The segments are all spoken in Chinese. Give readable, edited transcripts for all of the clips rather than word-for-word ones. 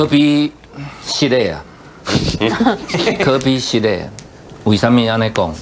科比失礼啊，科比失礼，为什么安尼讲？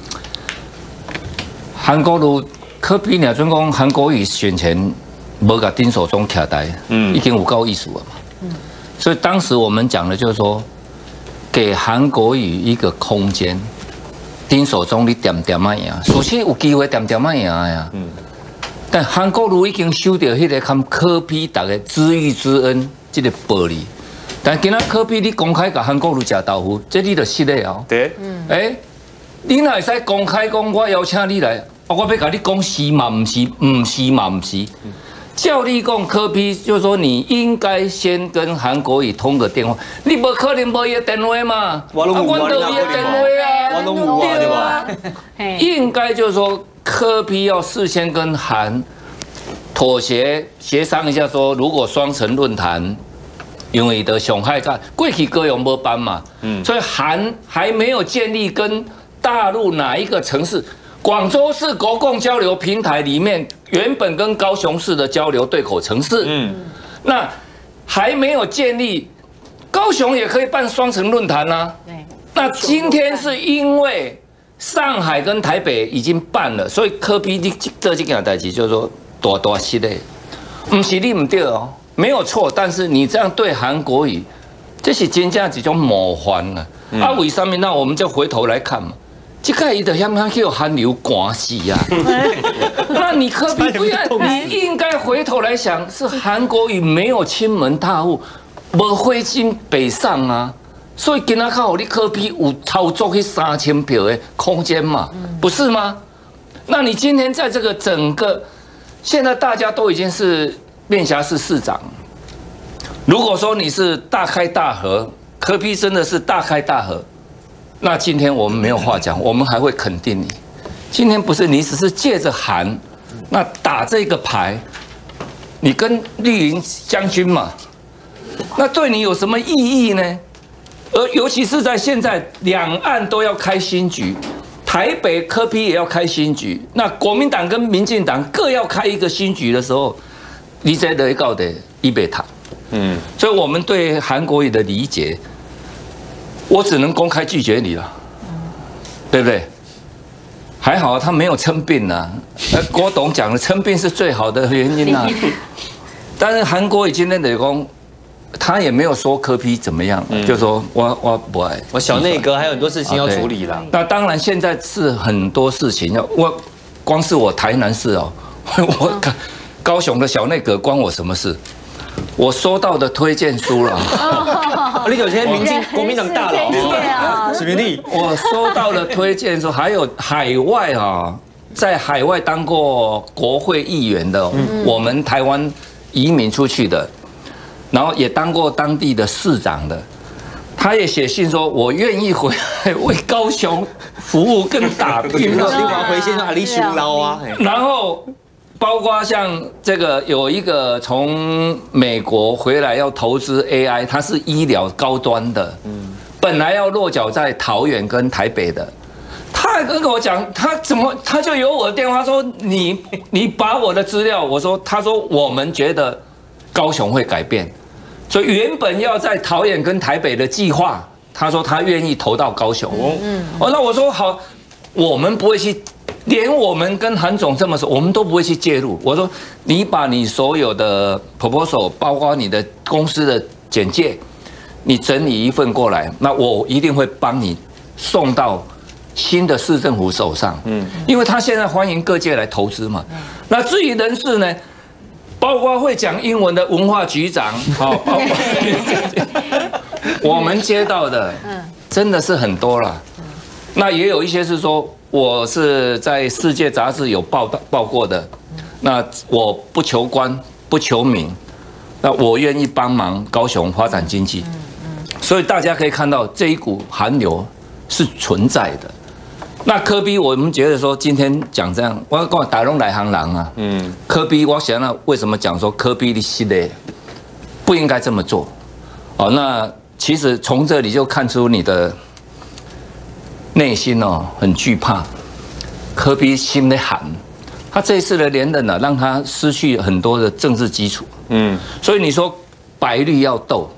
韩国瑜科比俩准讲韩国瑜选前无甲丁守中徛台，已经有够意思了嘛。所以当时我们讲的就是说，给韩国瑜一个空间，丁守中你点点啊赢，首先有机会点点啊赢呀。但韩国瑜已经收到迄个看科比大家知遇之恩这个报利，但今仔科比你公开甲韩国瑜食豆腐，这你就失礼哦。对，你哪会使公开讲我邀请你来？我要甲你讲是嘛，唔是，唔是嘛，唔是。照你讲，柯 P 就是说你应该先跟韩国瑜通个电话，你不可能无伊个电话嘛？我都有伊个电话啊，对吧？应该就是说，柯 P 要事先跟韩妥协协商一下，说如果双城论坛，因为的上海干过去各用无办嘛，所以韩还没有建立跟大陆哪一个城市。广州市国共交流平台里面，原本跟高雄市的交流对口城市，那还没有建立，高雄也可以办双城论坛啊。那今天是因为上海跟台北已经办了，所以柯 P 这件代志就是说大失礼，不是你唔对哦，没有错，但是你这样对韩国瑜，这是真正一种冒犯了。啊，为什么？那我们就回头来看嘛。这个伊就向他叫韩流关系呀，那你柯 P 不要，你应该回头来想，是韩国瑜没有亲门踏户，无挥金北上啊，所以今仔靠你柯 P 有操作去3000票的空间嘛，不是吗？那你今天在这个整个，现在大家都已经是面辖市市长，如果说你是大开大合，柯 P 真的是大开大合。那今天我们没有话讲，我们还会肯定你。今天不是你只是借着韩，那打这个牌，你跟绿营将军嘛，那对你有什么意义呢？而尤其是在现在两岸都要开新局，台北柯 P 也要开新局，那国民党跟民进党各要开一个新局的时候，你这得搞的一杯谈。所以我们对韩国瑜的理解。我只能公开拒绝你了，对不对？还好他没有称病啊。郭董讲的称病是最好的原因啊。但是韩国瑜今天的讲，他也没有说柯 P 怎么样，就说我不爱， 我小内阁还有很多事情要处理啦。 那当然现在是很多事情要光是我台南市哦，我高雄的小内阁关我什么事？我收到的推荐书了， 你有些国民党大佬，史明利， 我收到了推荐书，还有海外啊，在海外当过国会议员的，我们台湾移民出去的，然后也当过当地的市长的，他也写信说，我愿意回来为高雄服务更打拼。 你往回先阿里修捞啊， 然后。包括像这个有一个从美国回来要投资 AI， 它是医疗高端的，本来要落脚在桃园跟台北的，他跟我讲，他就有我的电话说你把我的资料，他说我们觉得高雄会改变，所以原本要在桃园跟台北的计划，他说他愿意投到高雄，那我说好，我们不会去。连我们跟韩总这么说，我们都不会去介入。我说，你把你所有的 proposal， 包括你的公司的简介，你整理一份过来，那我一定会帮你送到新的市政府手上。因为他现在欢迎各界来投资嘛。那至于人事呢，包括会讲英文的文化局长，好，包括我们接到的，真的是很多了。那也有一些是说。我是在世界杂志有报过的，那我不求官不求名，那我愿意帮忙高雄发展经济，所以大家可以看到这一股韩流是存在的。那柯 P 我们觉得说今天讲这样，我讲打拢来行人啊，柯 P 我想到为什么讲说柯 P 的系列不应该这么做，哦，那其实从这里就看出你的。内心哦很惧怕，柯 P 心的寒，他这一次的连任呢，让他失去很多的政治基础。所以你说白绿要斗，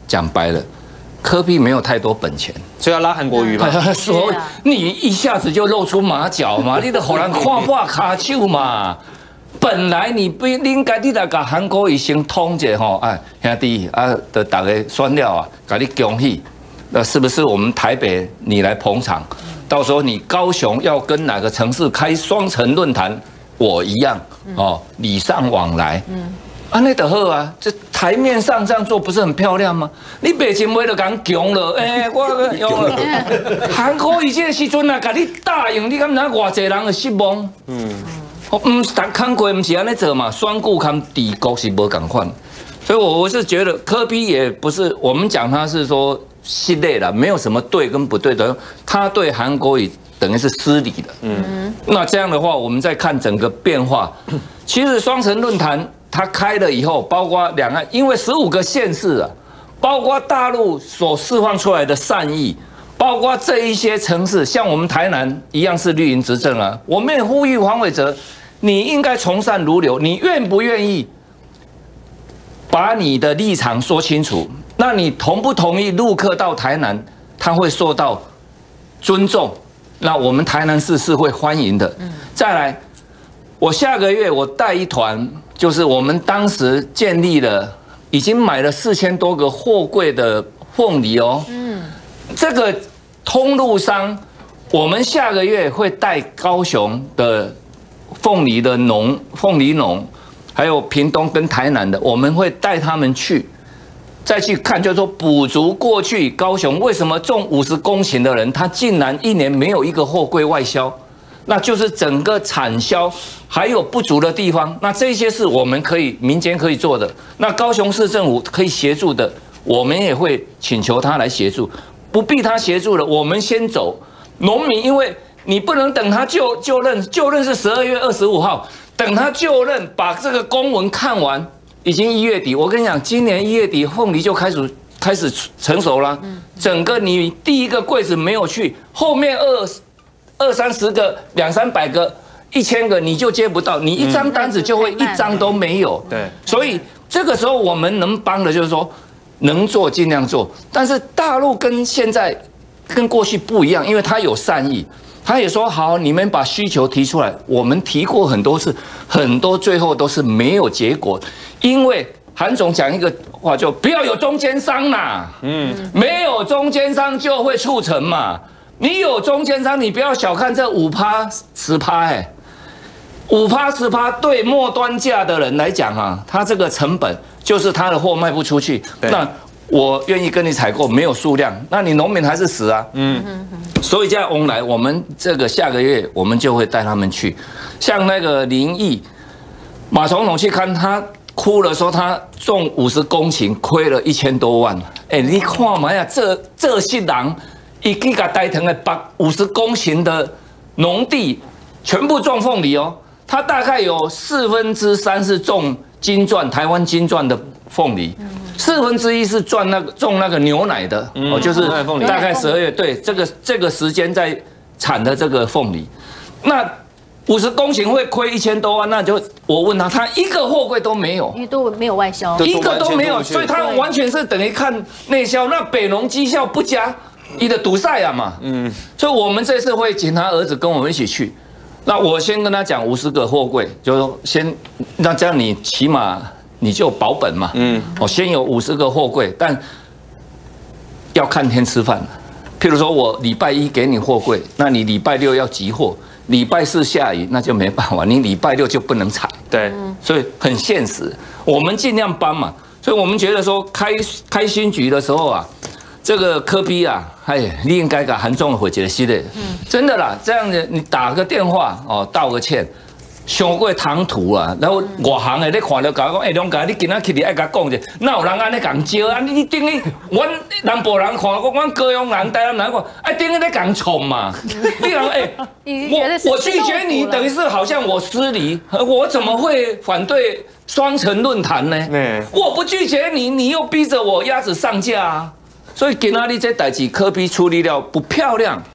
讲白了，柯 P 没有太多本钱， 所以要拉韩国瑜嘛。 所以你一下子就露出马脚嘛，你得互人看破卡手嘛。本来你不应该你来甲韩国瑜先通一下吼，哎兄弟啊，的大家选了啊，甲你恭喜，那是不是我们台北你来捧场？到时候你高雄要跟哪个城市开双城论坛，我一样哦，礼尚往来。啊，那就好啊，这台面上这样做不是很漂亮吗？你北京为了讲强了，我用了。韩国瑜这个时阵啊，甲你答应，你敢知偌济人会失望？韩国不是安尼做嘛，选举跟治国是无共款，所以我是觉得柯 P 也不是我们讲他是说系列啦，没有什么对跟不对的，他对韩国瑜等于是失礼的。那这样的话，我们再看整个变化，其实双城论坛它开了以后，包括两岸，因为15个县市啊，包括大陆所释放出来的善意。包括这一些城市，像我们台南一样是绿营执政啊，我们也呼吁黄伟哲，你应该从善如流，你愿不愿意把你的立场说清楚？那你同不同意陆客到台南，他会受到尊重？那我们台南市是会欢迎的。再来，我下个月我带一团，就是我们当时建立了，已经买了4000多个货柜的凤梨哦。这个通路商，我们下个月会带高雄的凤梨农，还有屏东跟台南的，我们会带他们去，再去看，就是说补足过去高雄为什么种50公顷的人，他竟然1年没有一个货柜外销，那就是整个产销还有不足的地方。那这些是我们可以民间可以做的，那高雄市政府可以协助的，我们也会请求他来协助。不必他协助了，我们先走。农民，因为你不能等他就任是12月25号，等他就任，把这个公文看完，已经1月底。我跟你讲，今年1月底凤梨就开始成熟了。整个你第一个柜子没有去，后面20-30个、200-300个、1000个你就接不到，你一张单子就会一张都没有。对，所以这个时候我们能帮的就是说。能做尽量做，但是大陆跟现在跟过去不一样，因为他有善意，他也说好，你们把需求提出来，我们提过很多次，很多最后都是没有结果，因为韩总讲一个话，就不要有中间商啦，没有中间商就会促成嘛，你有中间商，你不要小看这5%-10%， 5%-10%对末端价的人来讲啊，他这个成本就是他的货卖不出去。那我愿意跟你采购，没有数量，那你农民还是死啊。所以这样翁来，我们这个下个月我们就会带他们去，像那个林毅马总统去看，他哭了，说他种50公顷亏了1000多万。你看嘛呀，这些人一去给带藤的把50公顷的农地全部种凤梨哦。它大概有3/4是种金钻，台湾金钻的凤梨，1/4是种那个牛奶的，就是大概12月，对，这个时间在产的这个凤梨，那50公顷会亏1000多万，那就我问他一个货柜都没有， 因为都没有外销， 一个都没有，所以他完全是等于看内销，那北农绩效不佳，你的堵塞啊嘛，所以我们这次会请他儿子跟我们一起去。那我先跟他讲50个货柜，就是说先，那这样你起码你就保本嘛。我先有50个货柜，但要看天吃饭。譬如说我礼拜1给你货柜，那你礼拜6要集货，礼拜4下雨那就没办法，你礼拜6就不能采。对，所以很现实，我们尽量帮嘛。所以我们觉得说开新局的时候啊。这个柯 P 啊，你应该给韩总回一个系列，真的啦，这样子你打个电话哦，道个歉，上过唐突啊，然后外行的你看到讲，龙哥，你今仔去你爱甲讲者，哪有人安尼讲招啊？你等于阮南部人看过，阮高雄人、台南人看，等于在讲冲嘛？你讲我拒绝你，等于是好像我失礼，我怎么会反对双城论坛呢？我不拒绝你，你又逼着我鸭子上架啊！所以今仔日这代志柯 P 处理了不漂亮。